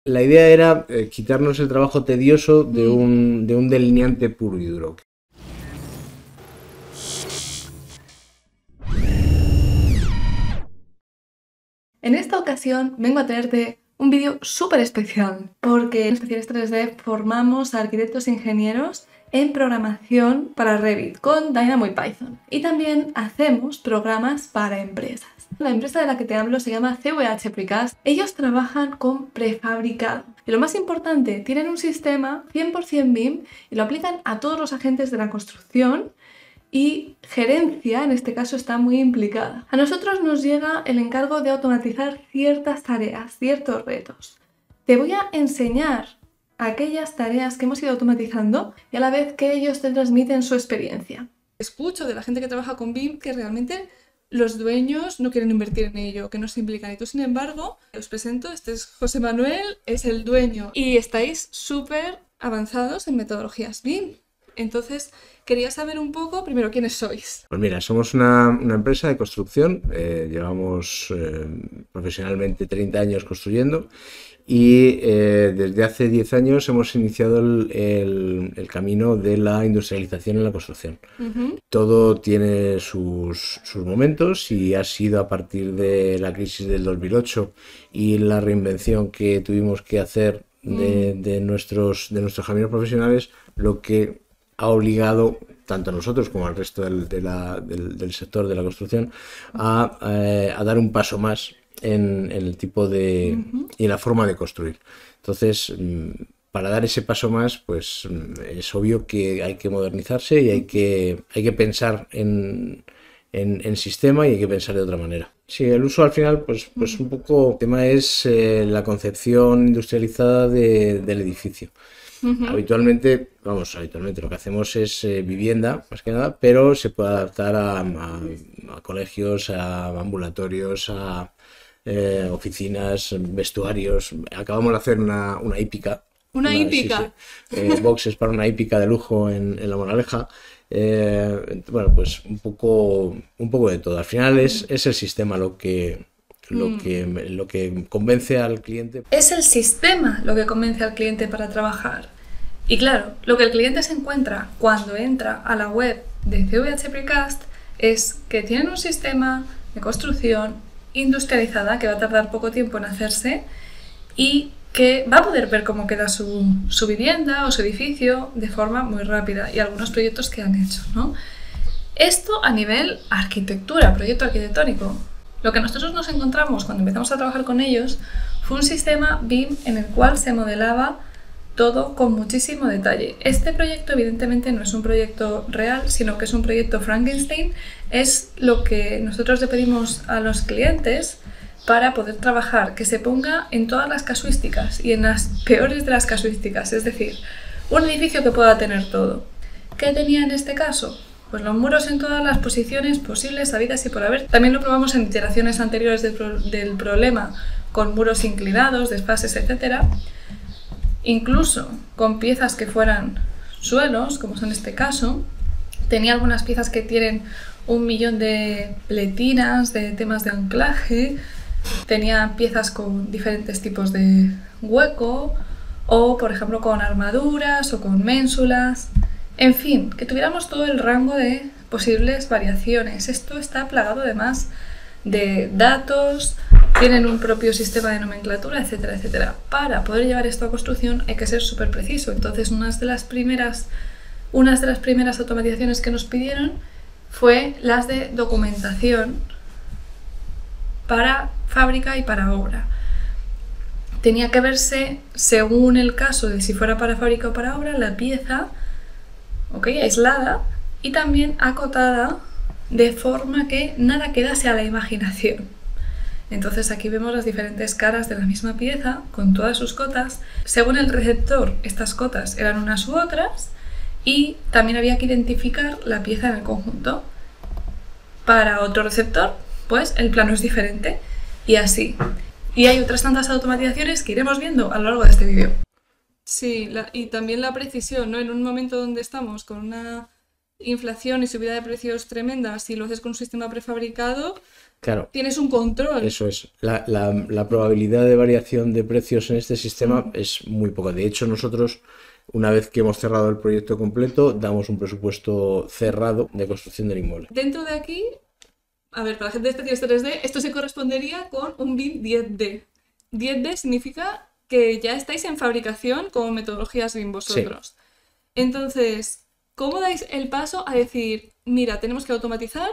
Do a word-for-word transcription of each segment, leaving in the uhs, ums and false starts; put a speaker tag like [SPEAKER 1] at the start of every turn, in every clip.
[SPEAKER 1] La idea era eh, quitarnos el trabajo tedioso de un, de un delineante puro y duro.
[SPEAKER 2] En esta ocasión vengo a traerte un vídeo súper especial, porque en Especiales tres D formamos a arquitectos e ingenieros en programación para Revit con Dynamo y Python. Y también hacemos programas para empresas. La empresa de la que te hablo se llama C V H Precast. Ellos trabajan con prefabricado. Y lo más importante, tienen un sistema cien por cien B I M y lo aplican a todos los agentes de la construcción. Y gerencia, en este caso, está muy implicada. A nosotros nos llega el encargo de automatizar ciertas tareas, ciertos retos. Te voy a enseñar aquellas tareas que hemos ido automatizando y a la vez que ellos te transmiten su experiencia. Escucho de la gente que trabaja con B I M que realmente los dueños no quieren invertir en ello, que no se implican. Y tú, sin embargo, os presento, este es José Manuel, es el dueño. Y estáis súper avanzados en metodologías B I M. Entonces, quería saber un poco, primero, ¿quiénes sois?
[SPEAKER 1] Pues mira, somos una, una empresa de construcción, eh, llevamos eh, profesionalmente treinta años construyendo y eh, desde hace diez años hemos iniciado el, el, el camino de la industrialización en la construcción. Uh-huh. Todo tiene sus, sus momentos y ha sido a partir de la crisis del dos mil ocho y la reinvención que tuvimos que hacer de, de, nuestros, de nuestros caminos profesionales lo que ha obligado tanto a nosotros como al resto del, de la, del, del sector de la construcción a, eh, a dar un paso más en, en el tipo de uh-huh. y en la forma de construir. Entonces, para dar ese paso más, pues es obvio que hay que modernizarse y hay que, hay que pensar en, en, en sistema y hay que pensar de otra manera. Sí, el uso al final, pues, pues un poco el tema es eh, la concepción industrializada de, del edificio. Uh-huh. Habitualmente, vamos, habitualmente lo que hacemos es eh, vivienda, más que nada, pero se puede adaptar a, a, a colegios, a ambulatorios, a eh, oficinas, vestuarios. Acabamos de hacer una, una hípica.
[SPEAKER 2] ¿Una, una hípica?
[SPEAKER 1] Sí, sí. Eh, boxes para una hípica de lujo en, en La Moraleja. Eh, bueno, pues un poco, un poco de todo. Al final es, es el sistema lo que... Lo que, lo que convence al cliente.
[SPEAKER 2] Es el sistema lo que convence al cliente para trabajar. Y claro, lo que el cliente se encuentra cuando entra a la web de C V H Precast es que tienen un sistema de construcción industrializada que va a tardar poco tiempo en hacerse y que va a poder ver cómo queda su, su vivienda o su edificio de forma muy rápida y algunos proyectos que han hecho, ¿no? Esto a nivel arquitectura, proyecto arquitectónico. Lo que nosotros nos encontramos cuando empezamos a trabajar con ellos fue un sistema B I M en el cual se modelaba todo con muchísimo detalle. Este proyecto evidentemente no es un proyecto real, sino que es un proyecto Frankenstein. Es lo que nosotros le pedimos a los clientes para poder trabajar, que se ponga en todas las casuísticas y en las peores de las casuísticas. Es decir, un edificio que pueda tener todo. ¿Qué tenía en este caso? Pues los muros en todas las posiciones posibles, habidas y por haber. También lo probamos en iteraciones anteriores del, pro del problema, con muros inclinados, desfases, etcétera. Incluso con piezas que fueran suelos, como es en este caso. Tenía algunas piezas que tienen un millón de pletinas, de temas de anclaje. Tenía piezas con diferentes tipos de hueco, o por ejemplo con armaduras o con ménsulas. En fin, que tuviéramos todo el rango de posibles variaciones. Esto está plagado además de datos, tienen un propio sistema de nomenclatura, etcétera, etcétera. Para poder llevar esto a construcción hay que ser súper preciso. Entonces, unas de las primeras, unas de las primeras automatizaciones que nos pidieron fue las de documentación para fábrica y para obra. Tenía que verse, según el caso de si fuera para fábrica o para obra, la pieza, ok, aislada y también acotada de forma que nada quedase a la imaginación. Entonces aquí vemos las diferentes caras de la misma pieza con todas sus cotas. Según el receptor, estas cotas eran unas u otras y también había que identificar la pieza en el conjunto. Para otro receptor, pues el plano es diferente y así. Y hay otras tantas automatizaciones que iremos viendo a lo largo de este vídeo. Sí, la, y también la precisión, ¿no? En un momento donde estamos con una inflación y subida de precios tremenda, si lo haces con un sistema prefabricado,
[SPEAKER 1] claro,
[SPEAKER 2] tienes un control.
[SPEAKER 1] eso es. La, la, la probabilidad de variación de precios en este sistema mm. es muy poca. De hecho, nosotros, una vez que hemos cerrado el proyecto completo, damos un presupuesto cerrado de construcción del inmueble.
[SPEAKER 2] Dentro de aquí, a ver, para la gente de especialistas tres D, esto se correspondería con un B I M diez D. diez D significa que ya estáis en fabricación con metodologías B I M vosotros. Sí. Entonces, ¿cómo dais el paso a decir, mira, tenemos que automatizar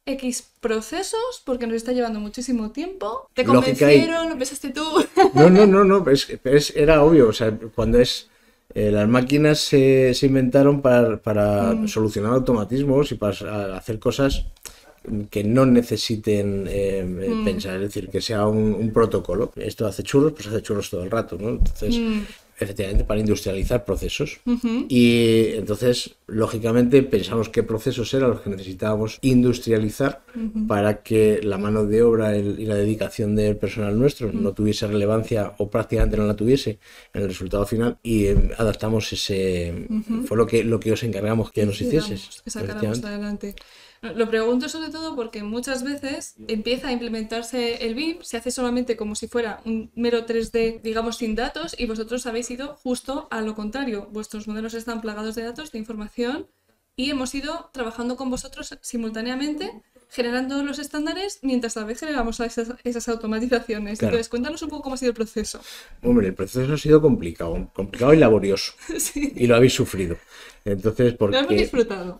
[SPEAKER 2] X procesos porque nos está llevando muchísimo tiempo? ¿Te convencieron? ¿Lo pensaste tú?
[SPEAKER 1] No, no, no, no, es, es, era obvio. O sea, cuando es... Eh, las máquinas se, se inventaron para, para mm. solucionar automatismos y para hacer cosas que no necesiten eh, mm. pensar, es decir, que sea un, un protocolo. Esto hace churros, pues hace churros todo el rato, ¿no? Entonces, mm. efectivamente, para industrializar procesos. Uh-huh. Y entonces, lógicamente, pensamos qué procesos eran los que necesitábamos industrializar uh-huh. para que la mano de obra y la dedicación del personal nuestro uh-huh. no tuviese relevancia o prácticamente no la tuviese en el resultado final, y eh, adaptamos ese... Uh-huh. Fue lo que, lo que os encargamos que nos hicieses.
[SPEAKER 2] Que sacáramos adelante. Lo pregunto sobre todo porque muchas veces empieza a implementarse el B I M, se hace solamente como si fuera un mero tres D, digamos, sin datos, y vosotros habéis ido justo a lo contrario. Vuestros modelos están plagados de datos, de información, y hemos ido trabajando con vosotros simultáneamente, generando los estándares, mientras a la vez generamos esas, esas automatizaciones. Claro. Entonces, cuéntanos un poco cómo ha sido el proceso.
[SPEAKER 1] Hombre, el proceso ha sido complicado, complicado y laborioso. Sí. Y lo habéis sufrido. Entonces, porque,
[SPEAKER 2] lo hemos disfrutado.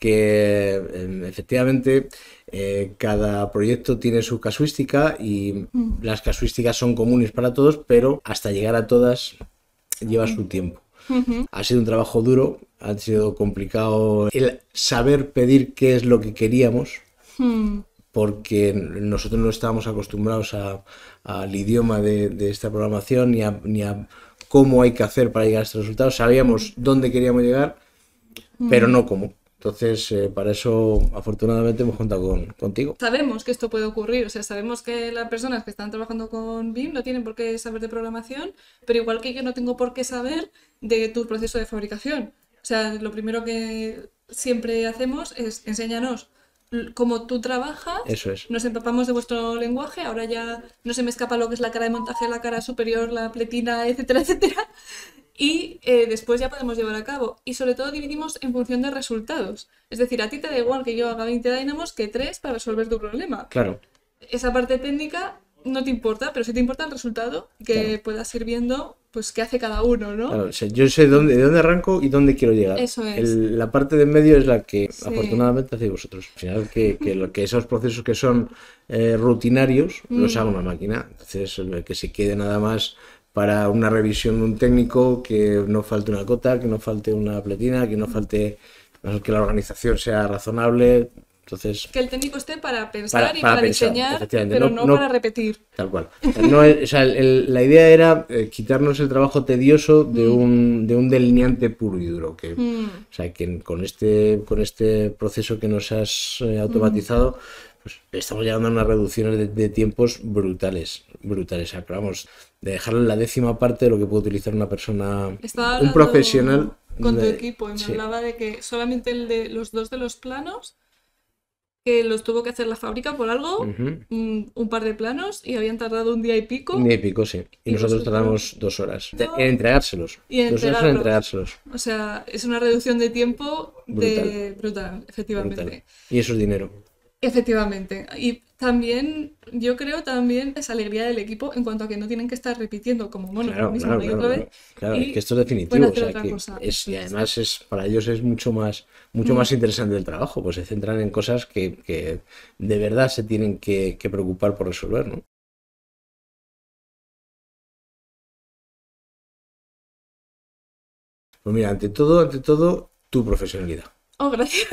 [SPEAKER 1] Porque efectivamente eh, cada proyecto tiene su casuística y mm. las casuísticas son comunes para todos, pero hasta llegar a todas lleva mm. su tiempo. Uh-huh. Ha sido un trabajo duro, ha sido complicado el saber pedir qué es lo que queríamos, uh-huh. porque nosotros no estábamos acostumbrados a, al idioma de, de esta programación ni a, ni a cómo hay que hacer para llegar a estos resultados. Sabíamos uh-huh. dónde queríamos llegar, uh-huh. pero no cómo. Entonces, eh, para eso, afortunadamente, hemos contado con, contigo.
[SPEAKER 2] Sabemos que esto puede ocurrir, o sea, sabemos que las personas que están trabajando con B I M no tienen por qué saber de programación, pero igual que yo no tengo por qué saber de tu proceso de fabricación. O sea, lo primero que siempre hacemos es enséñanos cómo tú trabajas.
[SPEAKER 1] Eso es.
[SPEAKER 2] Nos empapamos de vuestro lenguaje, ahora ya no se me escapa lo que es la cara de montaje, la cara superior, la pletina, etcétera, etcétera. Y eh, después ya podemos llevar a cabo. Y sobre todo dividimos en función de resultados. Es decir, a ti te da igual que yo haga veinte dynamos que tres para resolver tu problema.
[SPEAKER 1] Claro.
[SPEAKER 2] Esa parte técnica no te importa, pero sí te importa el resultado que claro. puedas ir viendo, pues qué hace cada uno, ¿no?
[SPEAKER 1] Claro, o sea, yo sé dónde, de dónde arranco y dónde quiero llegar.
[SPEAKER 2] Eso es.
[SPEAKER 1] El, la parte de en medio es la que sí. afortunadamente hacéis vosotros. Al final que, que, lo, que esos procesos que son eh, rutinarios mm. los haga una máquina. Entonces que se quede nada más para una revisión de un técnico, que no falte una cota, que no falte una pletina, que no falte, que la organización sea razonable. Entonces,
[SPEAKER 2] que el técnico esté para pensar para, y para,
[SPEAKER 1] para pensar,
[SPEAKER 2] diseñar, pero no, no para repetir.
[SPEAKER 1] Tal cual. No es, o sea, el, el, la idea era eh, quitarnos el trabajo tedioso de, mm. un, de un delineante puro y duro. Que, mm. O sea, que con este, con este proceso que nos has eh, automatizado, mm. pues estamos llegando a unas reducciones de, de tiempos brutales. brutales. O sea, pero vamos, de dejarlo en la décima parte de lo que puede utilizar una persona,
[SPEAKER 2] Estaba
[SPEAKER 1] un profesional.
[SPEAKER 2] Con tu
[SPEAKER 1] de,
[SPEAKER 2] equipo, y me
[SPEAKER 1] sí.
[SPEAKER 2] hablaba de que solamente el de los dos de los planos, que los tuvo que hacer la fábrica por algo, uh-huh. un, un par de planos, y habían tardado un día y pico.
[SPEAKER 1] Un día y pico, sí. Y, y nosotros tardamos dos horas no. en entregárselos.
[SPEAKER 2] Y en
[SPEAKER 1] dos horas en entregárselos.
[SPEAKER 2] O sea, es una reducción de tiempo brutal, de... brutal efectivamente. Brutal.
[SPEAKER 1] Y eso es dinero.
[SPEAKER 2] Efectivamente. Y también, yo creo también esa alegría del equipo en cuanto a que no tienen que estar repitiendo como mono
[SPEAKER 1] claro,
[SPEAKER 2] lo mismo
[SPEAKER 1] claro,
[SPEAKER 2] una y
[SPEAKER 1] claro,
[SPEAKER 2] otra
[SPEAKER 1] claro,
[SPEAKER 2] vez.
[SPEAKER 1] Claro, es que esto es definitivo. O sea, que es, y además es, para ellos es mucho más, mucho mm. más interesante el trabajo, pues se centran en cosas que, que de verdad se tienen que, que preocupar por resolver, ¿no? Pues mira, ante todo, ante todo, tu profesionalidad.
[SPEAKER 2] Oh, gracias.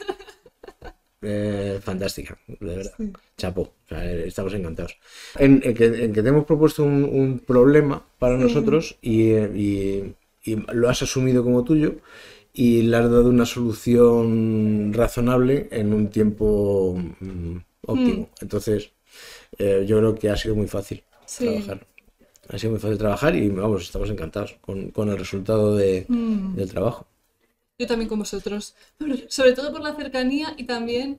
[SPEAKER 1] Eh, fantástica, de verdad. Sí. Chapo, o sea, estamos encantados. En, en, que, en que te hemos propuesto un, un problema para sí. nosotros y, y, y lo has asumido como tuyo y le has dado una solución razonable en un tiempo mm, óptimo. Mm. Entonces, eh, yo creo que ha sido muy fácil sí. trabajar. Ha sido muy fácil trabajar y vamos, estamos encantados con, con el resultado de, mm. del trabajo.
[SPEAKER 2] Yo también con vosotros. Sobre todo por la cercanía y también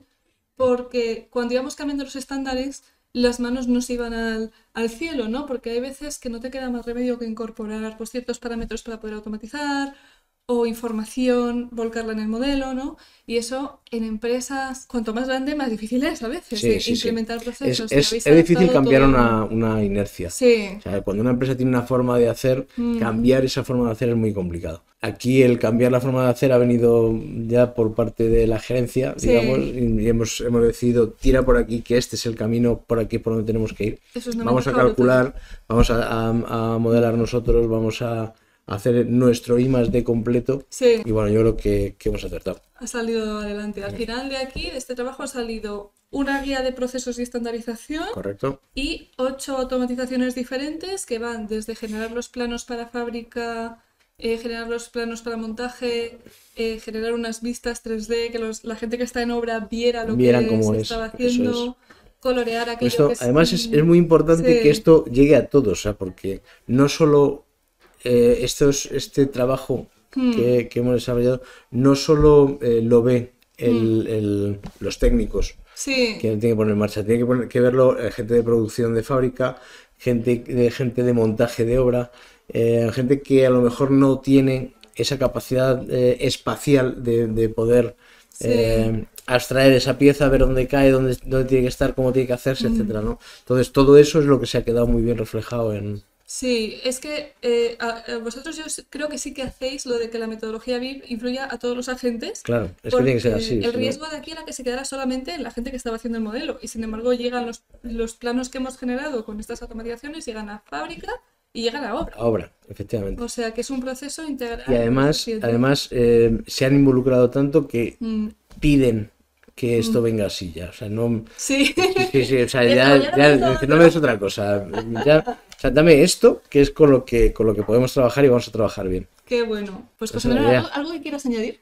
[SPEAKER 2] porque cuando íbamos cambiando los estándares, las manos no se iban al, al cielo, ¿no? Porque hay veces que no te queda más remedio que incorporar pues, ciertos parámetros para poder automatizar o información, volcarla en el modelo, ¿no? Y eso en empresas, cuanto más grande, más difícil es a veces,
[SPEAKER 1] Sí,
[SPEAKER 2] de
[SPEAKER 1] sí, sí.
[SPEAKER 2] implementar procesos.
[SPEAKER 1] Es, es, es difícil cambiar
[SPEAKER 2] todo...
[SPEAKER 1] una, una inercia.
[SPEAKER 2] Sí.
[SPEAKER 1] O sea, cuando una empresa tiene una forma de hacer, mm. cambiar esa forma de hacer es muy complicado. Aquí el cambiar la forma de hacer ha venido ya por parte de la gerencia, sí. digamos, y hemos, hemos decidido, tira por aquí, que este es el camino por aquí por donde tenemos que ir.
[SPEAKER 2] Eso es
[SPEAKER 1] vamos a calcular, vamos a, a, a modelar nosotros, vamos a hacer nuestro I más D completo.
[SPEAKER 2] Sí.
[SPEAKER 1] Y bueno, yo creo que, que hemos acertado.
[SPEAKER 2] Ha salido adelante. Al final de aquí, de este trabajo, ha salido una guía de procesos y estandarización.
[SPEAKER 1] Correcto.
[SPEAKER 2] Y ocho automatizaciones diferentes que van desde generar los planos para fábrica, eh, generar los planos para montaje, eh, generar unas vistas tres D, que los, la gente que está en obra viera lo
[SPEAKER 1] Vieran
[SPEAKER 2] que
[SPEAKER 1] cómo
[SPEAKER 2] se
[SPEAKER 1] es,
[SPEAKER 2] estaba haciendo. Colorear aquello
[SPEAKER 1] esto,
[SPEAKER 2] que es...
[SPEAKER 1] Además es, es muy importante sí. que esto llegue a todos, o sea, porque no solo eh, estos, este trabajo hmm. que, que hemos desarrollado, no solo eh, lo ve el, hmm. el, los técnicos
[SPEAKER 2] sí.
[SPEAKER 1] que tienen que poner en marcha, tiene que, poner, que verlo eh, gente de producción de fábrica, gente de, gente de montaje de obra, eh, gente que a lo mejor no tiene esa capacidad eh, espacial de, de poder... Sí. Eh, abstraer esa pieza, ver dónde cae, dónde, dónde tiene que estar, cómo tiene que hacerse, mm. etcétera, ¿no? Entonces todo eso es lo que se ha quedado muy bien reflejado en...
[SPEAKER 2] Sí, es que eh, a, a vosotros yo creo que sí que hacéis lo de que la metodología V I M influya a todos los agentes.
[SPEAKER 1] Claro, es que tiene que ser así.
[SPEAKER 2] El riesgo ¿no? de aquí era que se quedara solamente en la gente que estaba haciendo el modelo y sin embargo llegan los, los planos que hemos generado con estas automatizaciones, llegan a fábrica y llegan a obra.
[SPEAKER 1] A obra, efectivamente.
[SPEAKER 2] O sea que es un proceso integral.
[SPEAKER 1] Y además, además eh, se han involucrado tanto que mm. piden que esto venga así ya, o sea, no...
[SPEAKER 2] Sí.
[SPEAKER 1] Sí, sí, sí o sea, ya, ya, ya no me des otra cosa, ya, o sea, dame esto, que es con lo que, con lo que podemos trabajar y vamos a trabajar bien.
[SPEAKER 2] Qué bueno. Pues, José Manuel, ¿algo, ¿algo que quieras añadir?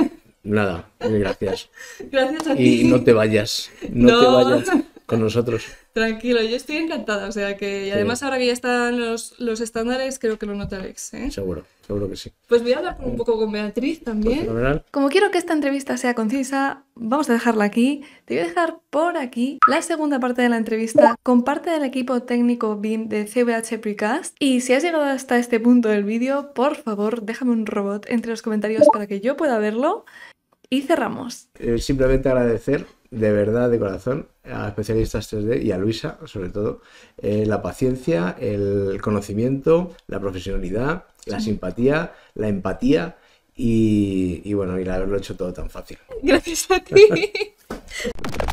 [SPEAKER 1] Nada, gracias.
[SPEAKER 2] Gracias a ti.
[SPEAKER 1] Y no te vayas, no, no. te vayas con nosotros.
[SPEAKER 2] Tranquilo, yo estoy encantada, o sea que... Y además sí. ahora que ya están los, los estándares, creo que lo notaréis, ¿eh?
[SPEAKER 1] Seguro, seguro que sí.
[SPEAKER 2] Pues voy a hablar un poco con Beatriz también.
[SPEAKER 1] Pues
[SPEAKER 2] Como quiero que esta entrevista sea concisa, vamos a dejarla aquí. Te voy a dejar por aquí la segunda parte de la entrevista con parte del equipo técnico B I M de C V H Precast. Y si has llegado hasta este punto del vídeo, por favor, déjame un robot entre los comentarios para que yo pueda verlo. Y cerramos.
[SPEAKER 1] Eh, simplemente agradecer de verdad, de corazón, a especialistas tres D y a Luisa, sobre todo, eh, la paciencia, el conocimiento, la profesionalidad, la simpatía, la empatía y, y bueno, y el haberlo hecho todo tan fácil.
[SPEAKER 2] Gracias a ti.